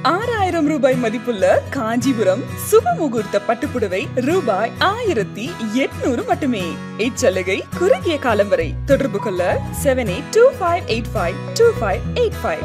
6000 ரூபாய் மதிப்புள்ள காஞ்சிபுரம் சுபமுகூர்த்த பட்டுப்புடவை ரூபாய் 1800 மட்டுமே. இச்சலுகை குறுகிய காலம் வரை. தொடர்பு கொள்ள 7825852585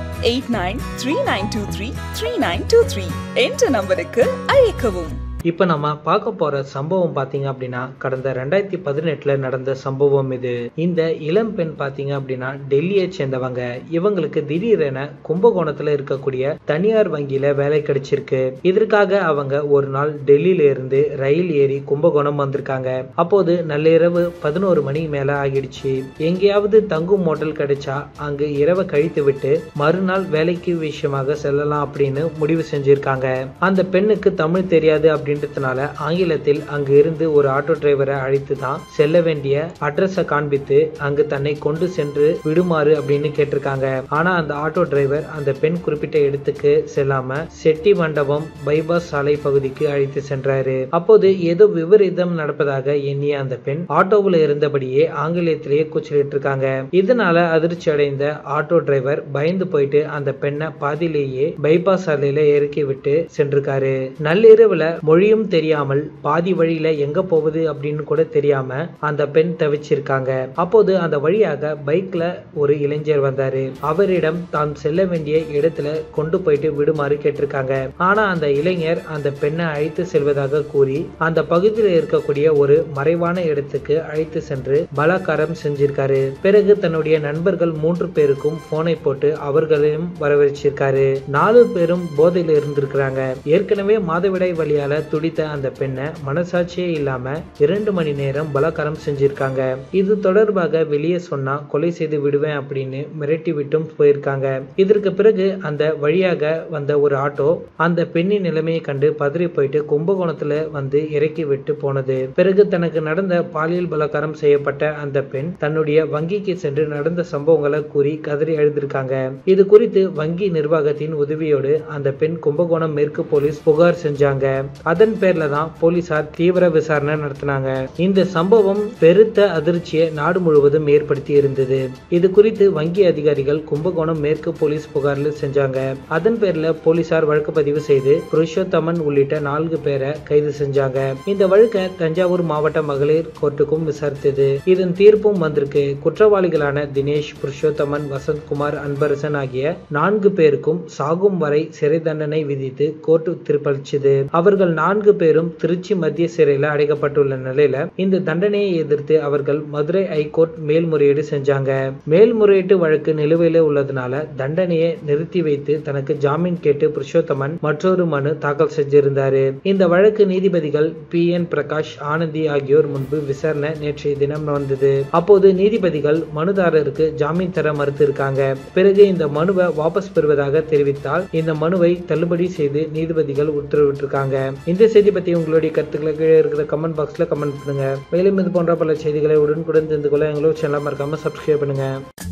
8939233923 என்ற நம்பருக்கு அழைக்கவும். இப்போ நம்ம பார்க்க போற சம்பவம் பாத்தீங்க அப்படின்னா கடந்த 2018 நடந்த சம்பவம் இது. இந்த இளம் பெண் பாத்தீங்க அப்படின்னா டெல்லியை சேர்ந்தவங்க. இவங்களுக்கு திடீரென கும்பகோணத்துல இருக்கக்கூடிய தனியார் வங்கியில வேலை கிடைச்சிருக்கு. இதற்காக அவங்க ஒரு நாள் டெல்லியில இருந்து ரயில் ஏறி கும்பகோணம் வந்திருக்காங்க. அப்போது நள்ளிரவு 11 மணி மேல ஆகிடுச்சு. எங்கேயாவது தங்கும் மோட்டல் கிடைச்சா அங்கு இரவை கழித்து விட்டு மறுநாள் வேலைக்கு விஷயமாக செல்லலாம் அப்படின்னு முடிவு செஞ்சிருக்காங்க. அந்த பெண்ணுக்கு தமிழ் தெரியாது அப்படின்றதுனால ஆங்கிலத்தில் அங்கு இருந்து ஒரு ஆட்டோ டிரைவரை அழைத்து தான் செல்ல வேண்டிய அட்ரஸை காண்பித்து அங்கு தன்னை கொண்டு சென்று விடுமாறு அப்படின்னு கேட்டிருக்காங்க. ஆனா அந்த ஆட்டோ டிரைவர் அந்த பெண் குறிப்பிட்ட இடத்துக்கு செல்லாம செட்டி மண்டபம் பைபாஸ் சாலை பகுதிக்கு அழைத்து சென்றாரு. அப்போது ஏதோ விபரீதம் நடப்பதாக எண்ணிய அந்த பெண் ஆட்டோவில் இருந்தபடியே ஆங்கிலத்திலேயே கூச்சலிட்டு இருக்காங்க. இதனால அதிர்ச்சி அடைந்த ஆட்டோ டிரைவர் பயந்து போயிட்டு அந்த பெண்ணை பாதியிலேயே பைபாஸ் சாலையில இறக்கி விட்டு சென்றிருக்காரு. நள்ளிரவுல மொழியும் தெரியாமல் பாதி வழியில எங்க போவது அப்படின்னு கூட தெரியாம அந்த பெண் தவிச்சிருக்காங்க. அப்போது அந்த வழியாக பைக்ல ஒரு இளைஞர் வந்தாரு. அவரிடம் தான் செல்ல வேண்டிய இடத்துல கொண்டு போயிட்டு விடுமாறு கேட்டிருக்காங்க. ஆனா அந்த இளைஞர் அந்த பெண்ணை அழைத்து செல்வதாக கூறி அந்த பகுதியில் இருக்கக்கூடிய ஒரு மறைவான இடத்துக்கு அழைத்து சென்று பலாத்காரம் செஞ்சிருக்காரு. பிறகு தன்னுடைய நண்பர்கள் 3 பேருக்கும் போனை போட்டு அவர்களையும் வரவழைச்சிருக்காரு. 4 பேரும் போதையில் இருந்திருக்கிறாங்க. ஏற்கனவே மாதவிடாய் வழியால துடித்த அந்த பெண்ணை மனசாட்சியே இல்லாம 2 மணி நேரம் பலாத்காரம் செஞ்சிருக்காங்க. இது தொடர்பாக வெளியே சொன்னா கொலை செய்து விடுவேன் அப்படின்னு மிரட்டி விட்டும் போயிருக்காங்க. இதற்கு பிறகு அந்த வழியாக வந்த ஒரு ஆட்டோ அந்த பெண்ணின் நிலைமையை கண்டு பதறி போயிட்டு கும்பகோணத்துல வந்து இறக்கி விட்டு போனது. பிறகு தனக்கு நடந்த பாலியல் பலாத்காரம் செய்யப்பட்ட அந்த பெண் தன்னுடைய வங்கிக்கு சென்று நடந்த சம்பவங்களை கூறி கதறி எழுதிருக்காங்க. இது குறித்து வங்கி நிர்வாகத்தின் உதவியோடு அந்த பெண் கும்பகோணம் மேற்கு போலீஸ் புகார் செஞ்சாங்க. அதன் பேர்ல தான் போலீசார் தீவிர விசாரணை நடத்தினாங்க. இந்த சம்பவம் பெருத்த அதிர்ச்சியை நாடு முழுவதும் ஏற்படுத்தி இருந்தது. இது குறித்து வங்கி அதிகாரிகள் கும்பகோணம் மேற்கு போலீஸ் புகார்ல செஞ்சாங்க. அதன் பேர்ல போலீசார் வழக்கு பதிவு செய்து புருஷோத்தமன் உள்ளிட்ட 4 பேரை கைது செஞ்சாங்க. இந்த வழக்கை தஞ்சாவூர் மாவட்ட மகளிர் கோர்ட்டுக்கும் விசாரித்தது. இதன் தீர்ப்பும் வந்திருக்கு. குற்றவாளிகளான தினேஷ், புருஷோத்தமன், வசந்த்குமார், அன்பரசன் ஆகிய 4 பேருக்கும் சாகும் வரை சிறை தண்டனை விதித்து கோர்ட் தீர்ப்பளிச்சது. அவர்கள் 4 பேரும் திருச்சி மத்திய சிறையில் அடைக்கப்பட்டுள்ள நிலையில இந்த தண்டனையை எதிர்த்து அவர்கள் மதுரை ஹைகோர்ட் மேல்முறையீடு செஞ்சாங்க. மேல்முறையீட்டு வழக்கு நிலுவையில உள்ளதுனால தண்டனையை நிறுத்தி வைத்து தனக்கு ஜாமீன் கேட்டு புருஷோத்தமன் மற்றொரு மனு தாக்கல் செஞ்சிருந்தாரு. இந்த வழக்கு நீதிபதிகள் PN பிரகாஷ், ஆனந்தி ஆகியோர் முன்பு விசாரணை நேற்றைய தினம் வந்தது. அப்போது நீதிபதிகள் மனுதாரருக்கு ஜாமீன் தர மறுத்து இருக்காங்க. பிறகு இந்த மனுவை வாபஸ் பெறுவதாக தெரிவித்தால் இந்த மனுவை தள்ளுபடி செய்து நீதிபதிகள் உத்தரவிட்டிருக்காங்க. இந்த செய்தி பத்தி உங்களுடைய கருத்துக்களை கீழே இருக்கிற கமெண்ட் பாக்ஸ்ல கமெண்ட் பண்ணுங்க. மேலும் இது போன்ற பல செய்திகளை உடனுக்குடன் தெரிந்து கொள்ள எங்களோட சேனலை மறக்காம சப்ஸ்கிரைப் பண்ணுங்க.